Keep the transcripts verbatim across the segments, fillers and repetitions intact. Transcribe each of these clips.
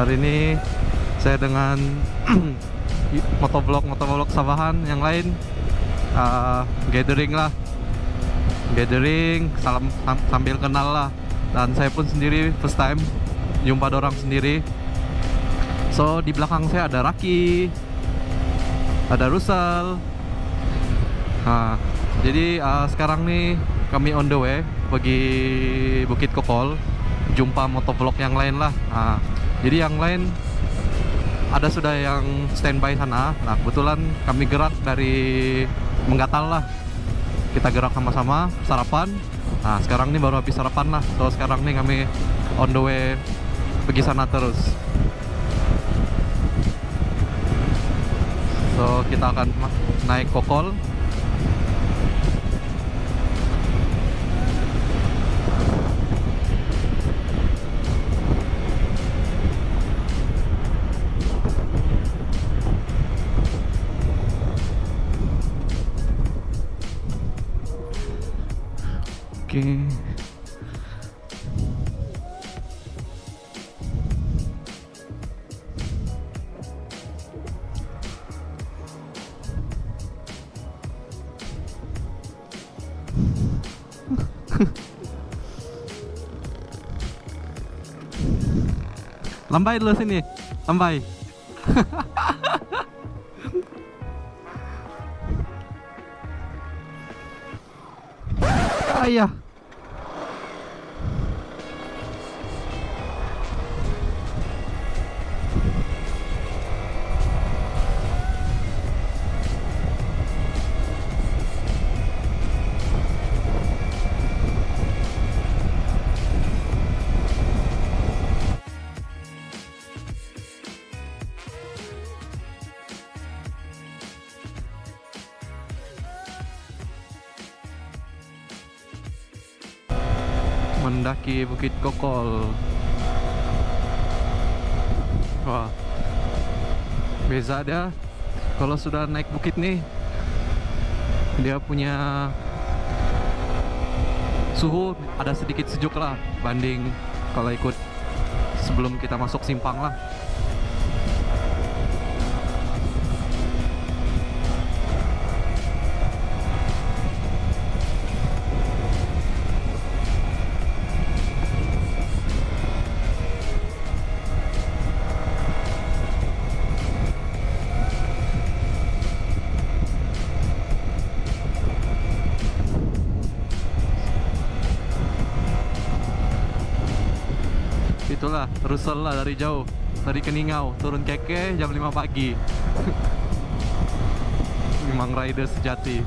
Hari ini saya dengan motovlog motovlog Sabahan yang lain, uh, gathering lah, gathering salam sam- sambil kenal lah. Dan saya pun sendiri first time jumpa dorang sendiri. So di belakang saya ada Raki, ada Rusal. Nah, jadi uh, sekarang nih kami on the way pergi Bukit Kokol, jumpa motovlog yang lain lah. Nah, jadi yang lain ada sudah yang standby sana. Nah, kebetulan kami gerak dari Menggatal lah. Kita gerak sama-sama sarapan. Nah, sekarang nih baru habis sarapan lah. So sekarang nih kami on the way pergi sana terus. So kita akan naik Kokol. Oke. Lambai dulu sini, lambai. Ayah. Mendaki Bukit Kokol. Wah, beza dia kalau sudah naik bukit nih, dia punya suhu ada sedikit sejuk lah banding kalau ikut sebelum kita masuk simpang lah. Itulah Rusel lah dari jauh, dari Keningau turun keke jam lima pagi. Memang rider sejati.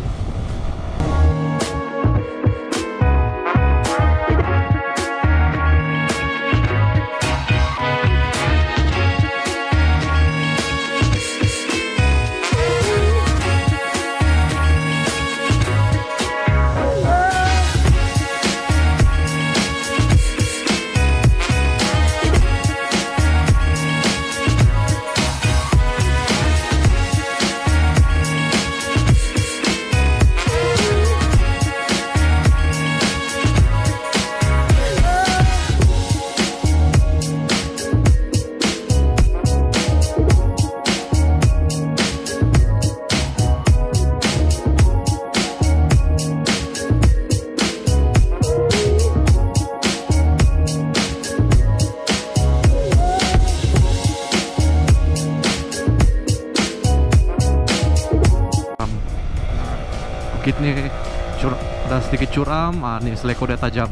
Bukit nih cur ada sedikit curam, ah nih seleko udah tajam.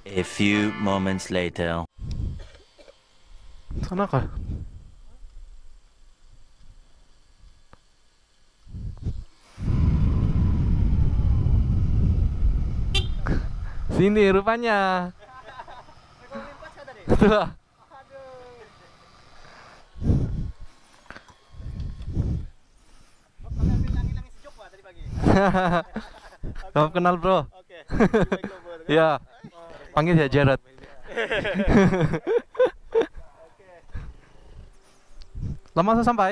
A few moments later. Sana kah? Sini rupanya. Tuh. Kamu kenal bro? Oke. Ya, panggil ya Jared. Lama saya sampai.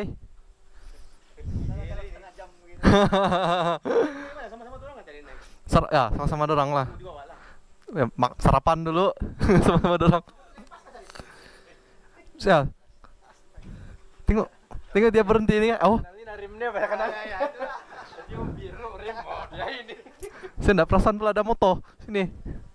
Sama-sama dorang nggak cari naik? Ser ya, sama-sama dorang lah. Di bawah lah. Ya, mak sarapan dulu sama-sama dorang. Sial. Tengok, tengok dia berhenti nih. Oh, Ini rimnya banyak kan? Ya, itu lah. Jadi biru rim ya ini. saya enggak perasan pula ada motor sini.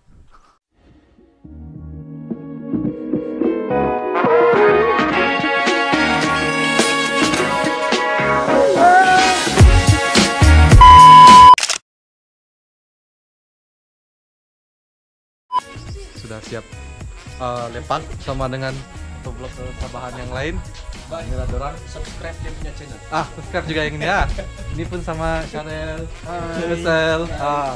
Sudah siap uh, lepak sama dengan vlog Sabahan yang lain. Inilah dorang. Subscribe dia punya channel. Ah, subscribe juga yang ini ya. Ini pun sama Chanel. Chanel. Ah.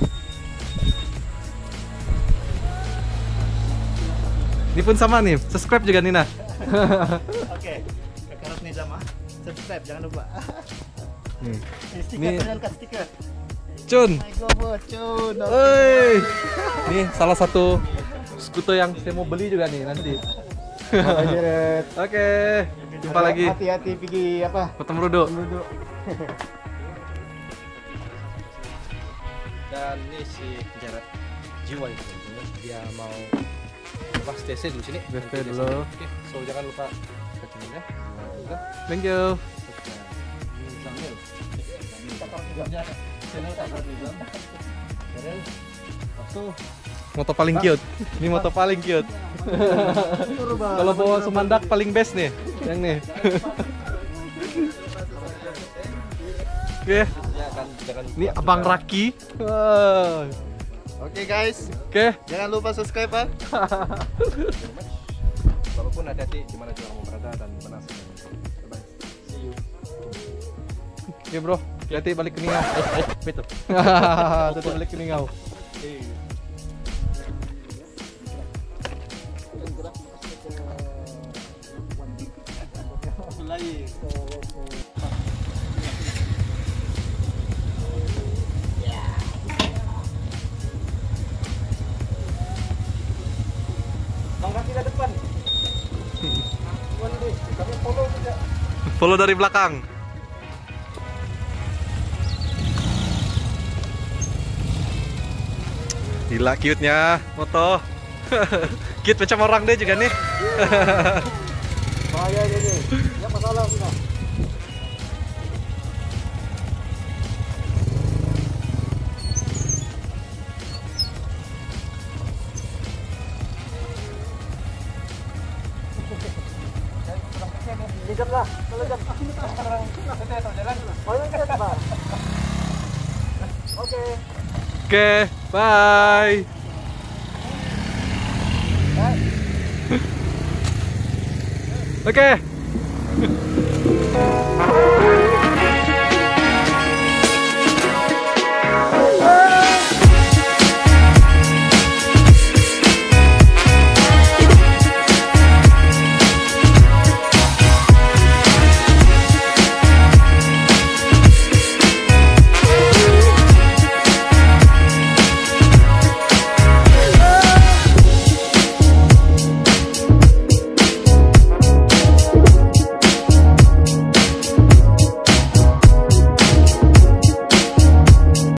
Ini pun sama nih, subscribe juga Nina. Oke. Kakak nih sama. Subscribe jangan lupa. Nih. Stiker Nih. channel kan stiker. Cun. My God, Cun. Oi. Nih salah satu skuter yang saya mau beli juga nih nanti. Oke. Jumpa lagi. Hati-hati pergi apa? Ketemu Rudo. Duduk. Dan ini si Jared jiwa itu dia mau apa stay dulu sini. Stay dulu. Oke, so jangan lupa subscribe ya. Thank you. Moto paling cute. Ini moto paling cute. Kalau bawa Sumandak paling best nih, yang nih. Oke. Ini Abang Raki. Wow. Oke guys, Oke. jangan lupa subscribe ya. Walaupun hati-hati di mana juga mau berada dan mana saja. Bye. See you. Oke bro, hati-hati balik ke Ningau. Eh, betul. Hati-hati balik ke Ningau. Follow dari belakang. Gila cute-nya moto. Cute macam orang deh juga nih. Bahaya ini. Ya masalah kita. Lihat lah, kalau jam aku kita sekarang kita jalan. Oh, kita Pak. Oke. Oke, bye. Oke.